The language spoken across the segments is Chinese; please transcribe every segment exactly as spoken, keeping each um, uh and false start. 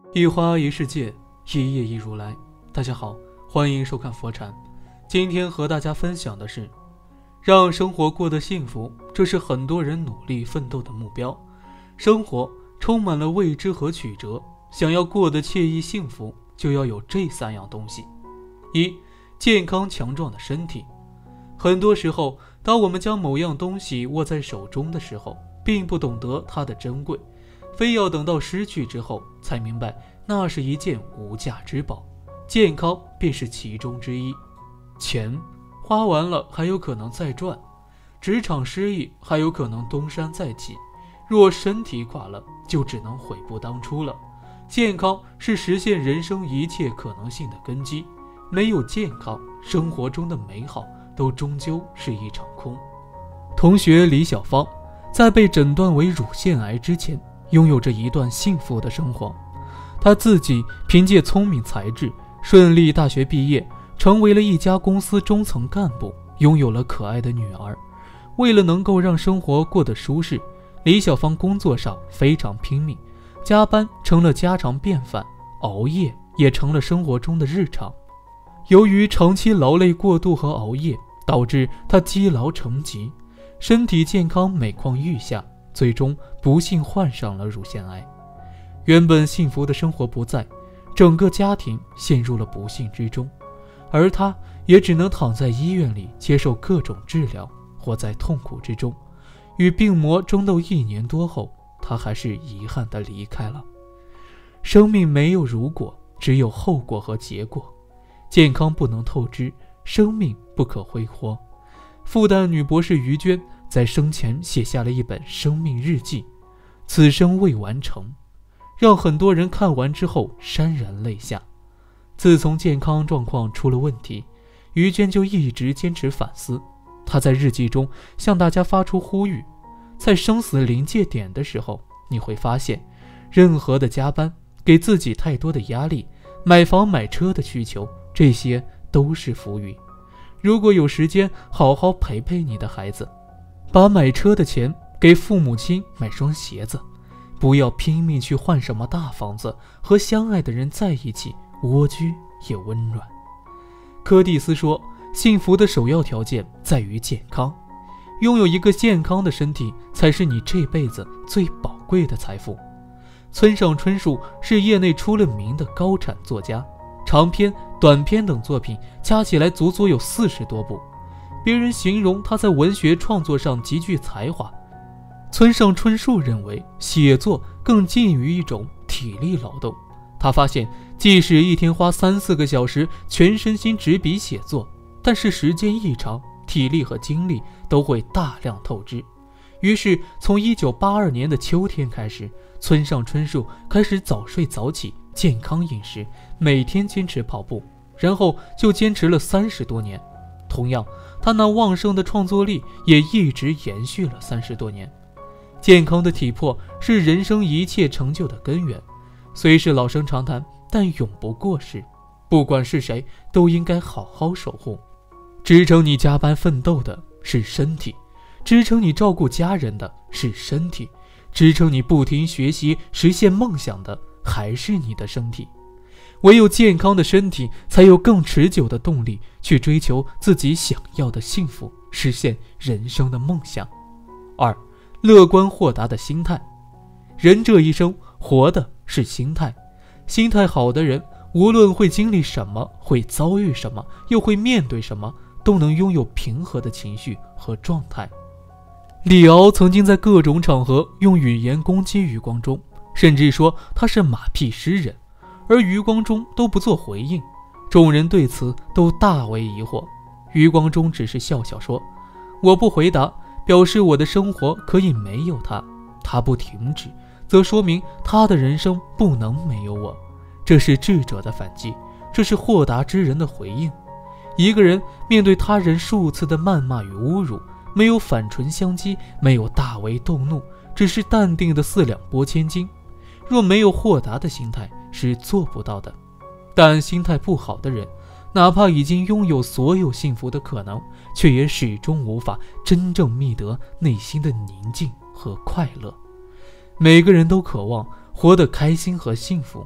一花一世界，一叶一如来。大家好，欢迎收看佛禅。今天和大家分享的是，让生活过得幸福，这是很多人努力奋斗的目标。生活充满了未知和曲折，想要过得惬意幸福，就要有这三样东西。一、健康强壮的身体。很多时候，当我们将某样东西握在手中的时候，并不懂得它的珍贵，非要等到失去之后才明白那是一件无价之宝。健康便是其中之一。钱花完了还有可能再赚，职场失意还有可能东山再起，若身体垮了就只能悔不当初了。健康是实现人生一切可能性的根基，没有健康，生活中的美好都终究是一场空。同学李小芳在被诊断为乳腺癌之前，拥有着一段幸福的生活。她自己凭借聪明才智，顺利大学毕业，成为了一家公司中层干部，拥有了可爱的女儿。为了能够让生活过得舒适，李小芳工作上非常拼命，加班成了家常便饭，熬夜也成了生活中的日常。由于长期劳累过度和熬夜，导致她积劳成疾，身体健康每况愈下，最终不幸患上了乳腺癌。原本幸福的生活不在，整个家庭陷入了不幸之中，而她也只能躺在医院里接受各种治疗，活在痛苦之中。与病魔争斗一年多后，她还是遗憾地离开了。生命没有如果，只有后果和结果。健康不能透支，生命不可挥霍。复旦女博士于娟在生前写下了一本生命日记，此生未完成，让很多人看完之后潸然泪下。自从健康状况出了问题，于娟就一直坚持反思。她在日记中向大家发出呼吁，在生死临界点的时候，你会发现，任何的加班，给自己太多的压力，买房买车的需求，这些都是浮云。如果有时间，好好陪陪你的孩子，把买车的钱给父母亲买双鞋子，不要拼命去换什么大房子，和相爱的人在一起，蜗居也温暖。柯蒂斯说，幸福的首要条件在于健康，拥有一个健康的身体，才是你这辈子最宝贵的财富。村上春树是业内出了名的高产作家，长篇、短篇等作品加起来足足有四十多部。别人形容他在文学创作上极具才华，村上春树认为写作更近于一种体力劳动。他发现，即使一天花三四个小时全身心执笔写作，但是时间一长，体力和精力都会大量透支。于是从一九八二年的秋天开始，村上春树开始早睡早起，健康饮食，每天坚持跑步，然后就坚持了三十多年。同样，他那旺盛的创作力也一直延续了三十多年。健康的体魄是人生一切成就的根源，虽是老生常谈，但永不过时。不管是谁，都应该好好守护。支撑你加班奋斗的是身体，支撑你照顾家人的是身体，支撑你不停学习实现梦想的还是你的身体。唯有健康的身体，才有更持久的动力去追求自己想要的幸福，实现人生的梦想。二、乐观豁达的心态。人这一生活的是心态，心态好的人，无论会经历什么，会遭遇什么，又会面对什么，都能拥有平和的情绪和状态。李敖曾经在各种场合用语言攻击余光中，甚至说他是马屁诗人，而余光中都不做回应。众人对此都大为疑惑，余光中只是笑笑说，我不回答，表示我的生活可以没有他，他不停止，则说明他的人生不能没有我。这是智者的反击，这是豁达之人的回应。一个人面对他人数次的谩骂与侮辱，没有反唇相讥，没有大为动怒，只是淡定的四两拨千斤。若没有豁达的心态，是做不到的。但心态不好的人，哪怕已经拥有所有幸福的可能，却也始终无法真正觅得内心的宁静和快乐。每个人都渴望活得开心和幸福，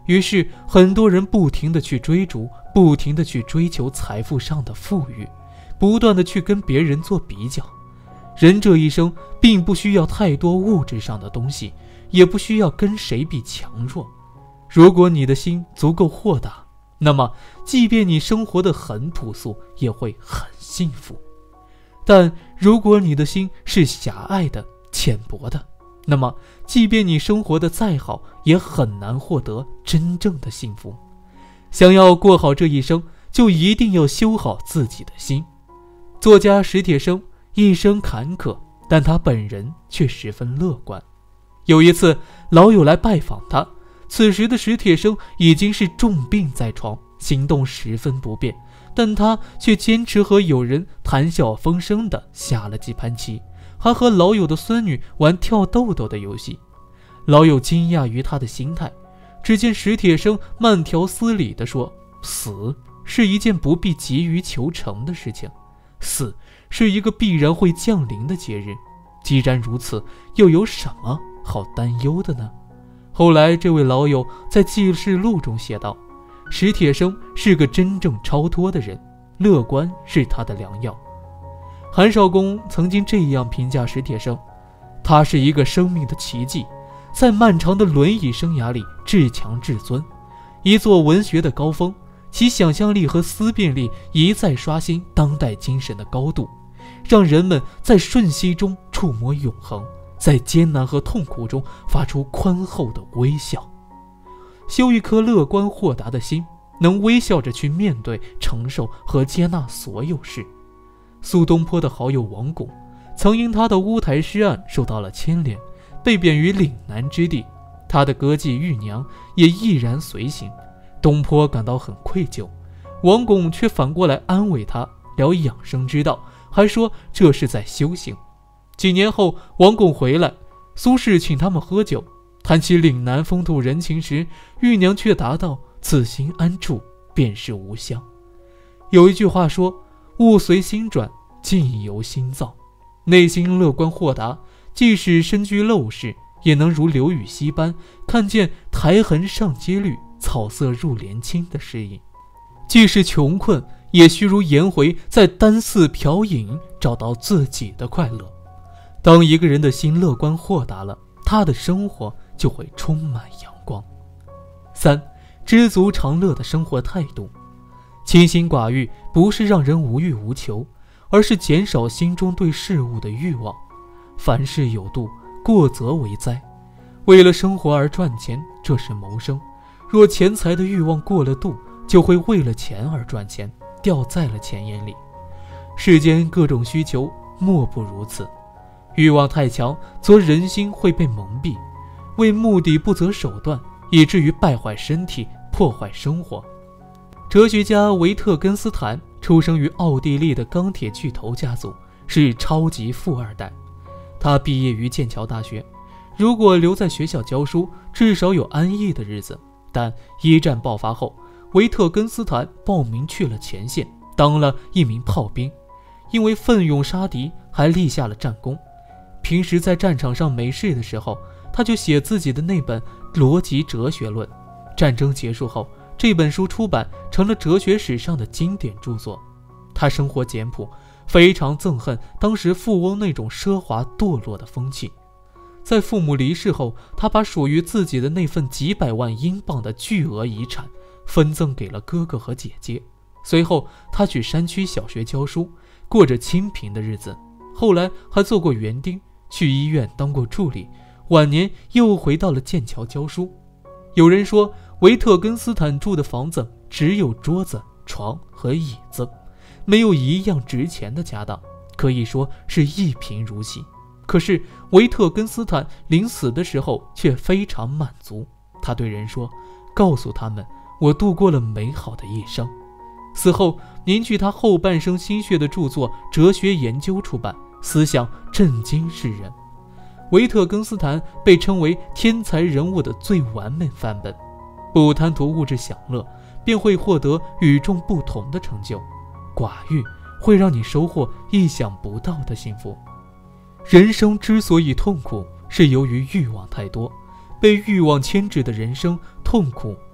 于是很多人不停地去追逐，不停地去追求财富上的富裕，不断地去跟别人做比较。人这一生并不需要太多物质上的东西，也不需要跟谁比强弱。如果你的心足够豁达，那么即便你生活得很朴素，也会很幸福。但如果你的心是狭隘的、浅薄的，那么即便你生活得再好，也很难获得真正的幸福。想要过好这一生，就一定要修好自己的心。作家史铁生一生坎坷，但他本人却十分乐观。有一次，老友来拜访他，此时的史铁生已经是重病在床，行动十分不便，但他却坚持和友人谈笑风生地下了几盘棋，还和老友的孙女玩跳豆豆的游戏。老友惊讶于他的心态，只见史铁生慢条斯理地说，死是一件不必急于求成的事情，死是一个必然会降临的节日，既然如此，又有什么好担忧的呢？后来这位老友在记事录中写道，史铁生是个真正超脱的人，乐观是他的良药。韩少功曾经这样评价史铁生，他是一个生命的奇迹，在漫长的轮椅生涯里至强至尊，一座文学的高峰，其想象力和思辨力一再刷新当代精神的高度，让人们在瞬息中触摸永恒，在艰难和痛苦中发出宽厚的微笑。修一颗乐观豁达的心，能微笑着去面对、承受和接纳所有事。苏东坡的好友王巩曾因他的乌台诗案受到了牵连，被贬于岭南之地，他的歌妓玉娘也毅然随行。东坡感到很愧疚，王巩却反过来安慰他，聊养生之道，还说这是在修行。几年后，王巩回来，苏轼请他们喝酒，谈起岭南风土人情时，玉娘却答道，此心安处便是吾乡。有一句话说，物随心转，境由心造。内心乐观豁达，即使身居陋室，也能如刘禹锡般看见苔痕上阶绿，草色入帘青的诗意。即使穷困，也须如颜回在丹寺嫖饮找到自己的快乐。当一个人的心乐观豁达了，他的生活就会充满阳光。三、知足常乐的生活态度。清心寡欲不是让人无欲无求，而是减少心中对事物的欲望。凡事有度，过则为灾。为了生活而赚钱，这是谋生。若钱财的欲望过了度，就会为了钱而赚钱，掉在了钱眼里。世间各种需求莫不如此，欲望太强，则人心会被蒙蔽，为目的不择手段，以至于败坏身体，破坏生活。哲学家维特根斯坦出生于奥地利的钢铁巨头家族，是超级富二代。他毕业于剑桥大学，如果留在学校教书，至少有安逸的日子。但一战爆发后，维特根斯坦报名去了前线，当了一名炮兵，因为奋勇杀敌，还立下了战功。平时在战场上没事的时候，他就写自己的那本《逻辑哲学论》。战争结束后，这本书出版，成了哲学史上的经典著作。他生活简朴，非常憎恨当时富翁那种奢华堕落的风气。在父母离世后，他把属于自己的那份几百万英镑的巨额遗产分赠给了哥哥和姐姐。随后他去山区小学教书，过着清贫的日子。后来还做过园丁，去医院当过助理，晚年又回到了剑桥教书。有人说，维特根斯坦住的房子只有桌子、床和椅子，没有一样值钱的家当，可以说是一贫如洗。可是维特根斯坦临死的时候却非常满足，他对人说，告诉他们，我度过了美好的一生。死后凝聚他后半生心血的著作《哲学研究》出版，思想震惊世人。维特根斯坦被称为天才人物的最完美范本，不贪图物质享乐，便会获得与众不同的成就。寡欲会让你收获意想不到的幸福。人生之所以痛苦，是由于欲望太多，被欲望牵制的人生痛苦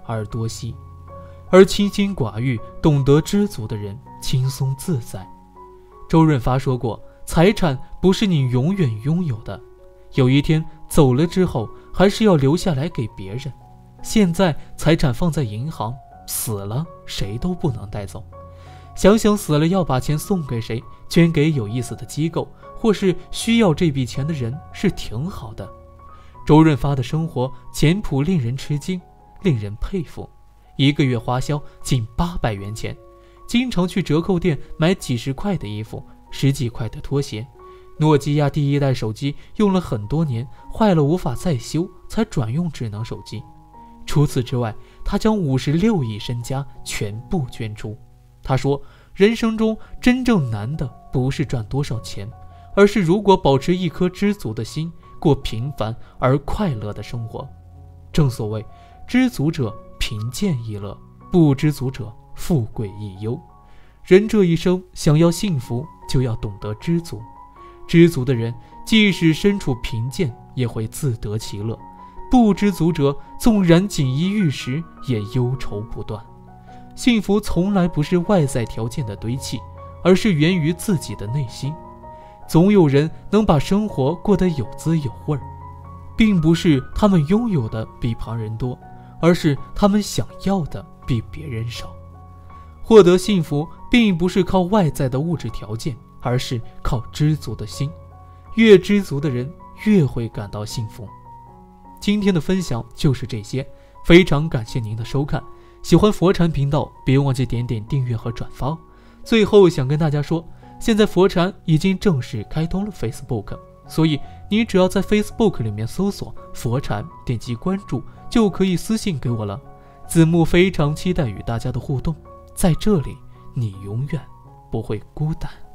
而多息。而清心寡欲、懂得知足的人轻松自在。周润发说过，财产不是你永远拥有的，有一天走了之后还是要留下来给别人。现在财产放在银行，死了谁都不能带走。想想死了要把钱送给谁，捐给有意思的机构，或是需要这笔钱的人，是挺好的。周润发的生活简朴，令人吃惊，令人佩服。一个月花销近八百元钱，经常去折扣店买几十块的衣服，十几块的拖鞋。诺基亚第一代手机用了很多年，坏了无法再修，才转用智能手机。除此之外，他将五十六亿身家全部捐出。他说，人生中真正难的不是赚多少钱，而是如果保持一颗知足的心，过平凡而快乐的生活。正所谓，知足者贫贱亦乐，不知足者富贵亦忧。人这一生想要幸福，就要懂得知足。知足的人即使身处贫贱，也会自得其乐；不知足者纵然锦衣玉食，也忧愁不断。幸福从来不是外在条件的堆砌，而是源于自己的内心。总有人能把生活过得有滋有味儿，并不是他们拥有的比旁人多，而是他们想要的比别人少。获得幸福并不是靠外在的物质条件，而是靠知足的心。越知足的人越会感到幸福。今天的分享就是这些，非常感谢您的收看。喜欢佛禅频道，别忘记点点订阅和转发。最后想跟大家说，现在佛禅已经正式开通了 Facebook， 所以你只要在 Facebook 里面搜索佛禅，点击关注，就可以私信给我了。子木非常期待与大家的互动，在这里你永远不会孤单。